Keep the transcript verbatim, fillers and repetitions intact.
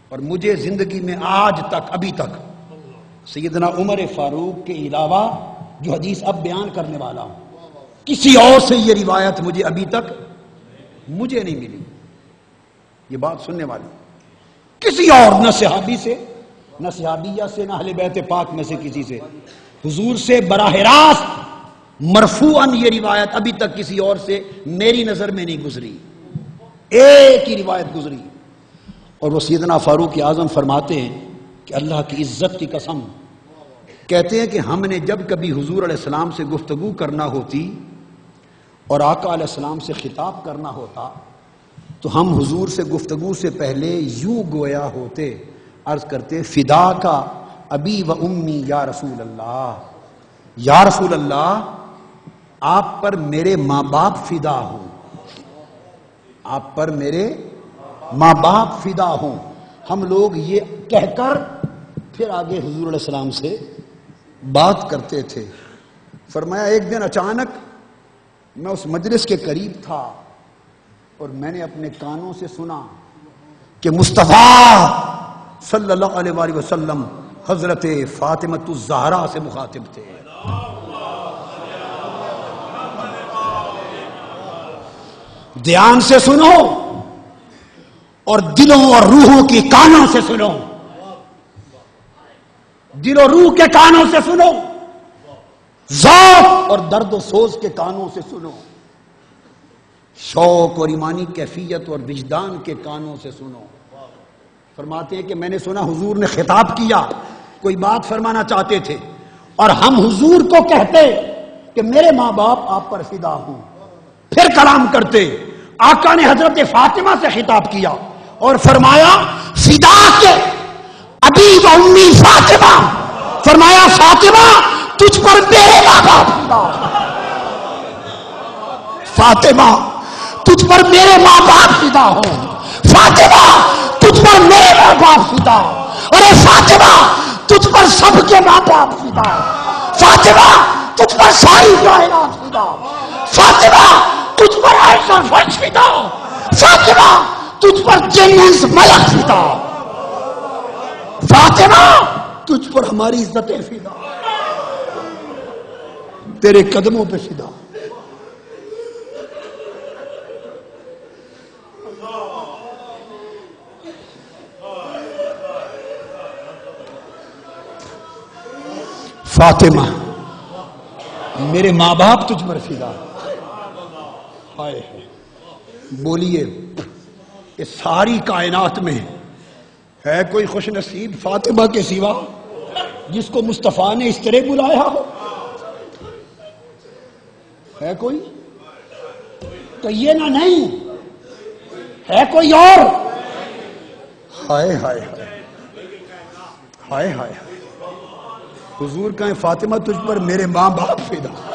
اور مجھے زندگی میں آج تک ابھی تک سیدنا عمر فاروق کے علاوہ جو حدیث اب بیان کرنے والا ہوں کسی اور سے یہ روایت مجھے ابھی تک مجھے نہیں ملی. یہ بات سننے والی کسی اور، نہ صحابی سے، نہ صحابیہ سے، نہ اہل بیت پاک میں سے کسی سے. حضور سے براہ راست مرفوعاً یہ روایت ابھی تک کسی اور سے میری نظر میں نہیں گزری، ایک ہی روایت گزری. اور وہ سیدنا فاروق اعظم فرماتے ہیں کہ اللہ کی عزت کی قسم، کہتے ہیں کہ ہم نے جب کبھی حضور علیہ السلام سے گفتگو کرنا ہوتی اور آقا علیہ السلام سے خطاب کرنا ہوتا تو ہم حضور سے گفتگو سے پہلے یوں گویا ہوتے، عرض کرتے فدا کا ابی و امی یا رسول اللہ، یا رسول اللہ آپ پر میرے ماں باپ فدا ہوں، آپ پر میرے ماں باپ فدا ہوں. ہم لوگ یہ کہہ کر پھر آگے حضور علیہ السلام سے بات کرتے تھے. فرمایا ایک دن اچانک میں اس مجلس کے قریب تھا اور میں نے اپنے کانوں سے سنا کہ مصطفیٰ صلی اللہ علیہ وآلہ وسلم حضرت فاطمہ الزہرا سے مخاطب تھے. دھیان سے سنو اور دلوں اور روحوں کی کانوں سے سنو، دل و روح کے کانوں سے سنو، ذوق اور درد و سوز کے کانوں سے سنو، شوق اور ایمانی کیفیت اور وجدان کے کانوں سے سنو. فرماتے ہیں کہ میں نے سنا حضور نے خطاب کیا، کوئی بات فرمانا چاہتے تھے اور ہم حضور کو کہتے کہ میرے ماں باپ آپ پر فدا ہوں. پھر کلام کرتے، آقا نے حضرت فاطمہ سے خطاب کیا اور فرمایا فدا کے ابی و امی فاطمہ، فرمایا فاطمہ تجھ پر میرے ماں باپ فدا، فاطمہ تجھ پر میرے ماں باپ فدا ہو، فاطمہ تجھ پر میرے ماں باپ فدا، ارے فاطمہ تجھ پر سب کے ماں باپ فدا، فاطمہ تجھ پر ساری کائنات فدا، فاطمہ تجھ پر عرش و فرش فدا، فاطمہ تجھ پر جن انس ملک فدا، فاطمہ تجھ پر ہماری عزتیں فدا، تیرے قدموں پہ فدا. فاطمہ میرے ماں باپ تجھ پر فدا. ہائے بولیے اس ساری کائنات میں ہے کوئی خوش نصیب فاطمہ کے سوا جس کو مصطفیٰ نے اس طرح بلایا ہو؟ ہے کوئی؟ کہیے نا نہیں، ہے کوئی اور؟ ہائے ہائے ہائے ہائے ہائے حضور کہیں فاطمہ تجھ پر میرے ماں باپ فدا.